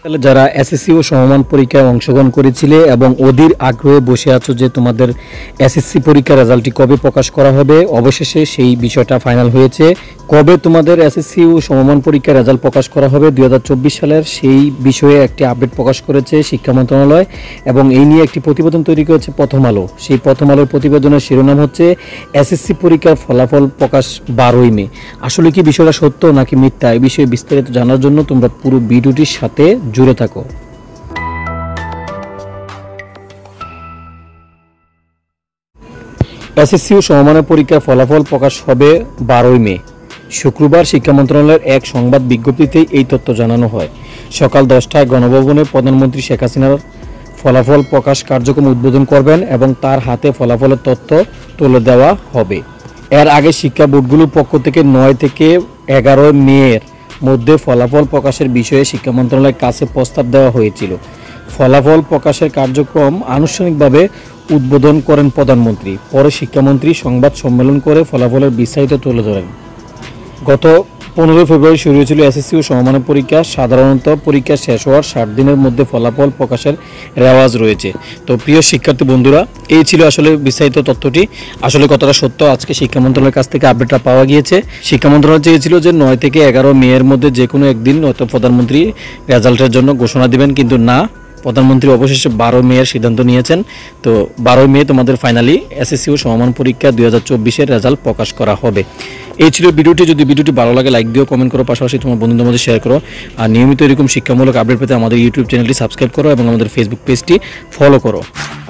তাহলে যারা এসএসসি ও সমমান পরীক্ষায় অংশগ্রহণ করেছিলে এবং অধীর আগ্রহে বসে আছো যে তোমাদের এসএসসি পরীক্ষার রেজাল্টটি কবে প্রকাশ করা হবে, অবশেষে সেই বিষয়টা ফাইনাল হয়েছে। কবে তোমাদের এসএসসি ও সমমান পরীক্ষার রেজাল্ট প্রকাশ করা হবে 2024 সালের, সেই বিষয়ে একটি আপডেট প্রকাশ করেছে শিক্ষা মন্ত্রণালয় এবং এই নিয়ে একটি প্রতিবেদন তৈরি করেছে প্রথম আলো। সেই প্রথম আলোর প্রতিবেদনের শিরোনাম হচ্ছে এসএসসি পরীক্ষার ফলাফল প্রকাশ 12ই মে। আসলে কি বিষয়টা সত্য নাকি মিথ্যা, এই বিষয়ে বিস্তারিত জানার জন্য তোমরা পুরো ভিডিওটির সাথে জুড়ে থাকো। এসএসসি ও সমমানের পরীক্ষার ফলাফল প্রকাশ হবে 12ই মে। শুক্রবার শিক্ষা মন্ত্রণালয়ের এক সংবাদ বিজ্ঞপ্তিতে এই তথ্য জানানো হয়। সকাল 10টায় গণভবনে প্রধানমন্ত্রী শেখ হাসিনার ফলাফল প্রকাশ কার্যক্রম উদ্বোধন করবেন এবং তার হাতে ফলাফলের তথ্য তুলে দেওয়া হবে। এর আগে শিক্ষা বোর্ডগুলোর পক্ষ থেকে 9 থেকে 11 মের মধ্যে ফলাফল প্রকাশের বিষয়ে শিক্ষা মন্ত্রণালয়ের কাছে প্রস্তাব দেওয়া হয়েছিল। ফলাফল প্রকাশের কার্যক্রম আনুষ্ঠানিকভাবে উদ্বোধন করেন প্রধানমন্ত্রী। পরে শিক্ষামন্ত্রী সংবাদ সম্মেলন করে ফলাফলের বিস্তারিত তুলে ধরেন। গত 15 ফেব্রুয়ারি শুরু হয়েছিল এসএসসি ও সমমানের পরীক্ষা। সাধারণত পরীক্ষা শেষ হওয়ার 60 দিনের মধ্যে ফলাফল প্রকাশের রেওয়াজ রয়েছে। তো প্রিয় শিক্ষার্থী বন্ধুরা, এই ছিল আসলে বিস্তারিত তথ্যটি। আসলে কতটা সত্য আজকে শিক্ষা মন্ত্রণালয়ের কাছ থেকে আপডেটটা পাওয়া গিয়েছে। শিক্ষা মন্ত্রণালয় চেয়েছিল যে 9 থেকে 11 মের মধ্যে যে কোনো একদিন হয়তো প্রধানমন্ত্রী রেজাল্টের জন্য ঘোষণা দিবেন, কিন্তু না, প্রধানমন্ত্রী অবশেষে 12 মের সিদ্ধান্ত নিয়েছেন। তো 12 মে তোমাদের ফাইনালি এসএসসি ও সমমান পরীক্ষা 2024-এর রেজাল্ট প্রকাশ করা হবে। এই ছিল ভিডিওটি। যদি ভিডিওটি ভালো লাগে লাইক দিও, কমেন্ট করো, পাশাপাশি তোমার বন্ধুদের মধ্যে শেয়ার করো। আর নিয়মিত এরকম শিক্ষামূলক আপডেট পেতে আমাদের ইউটিউব চ্যানেলটি সাবস্ক্রাইব করো এবং আমাদের ফেসবুক পেজটি ফলো করো।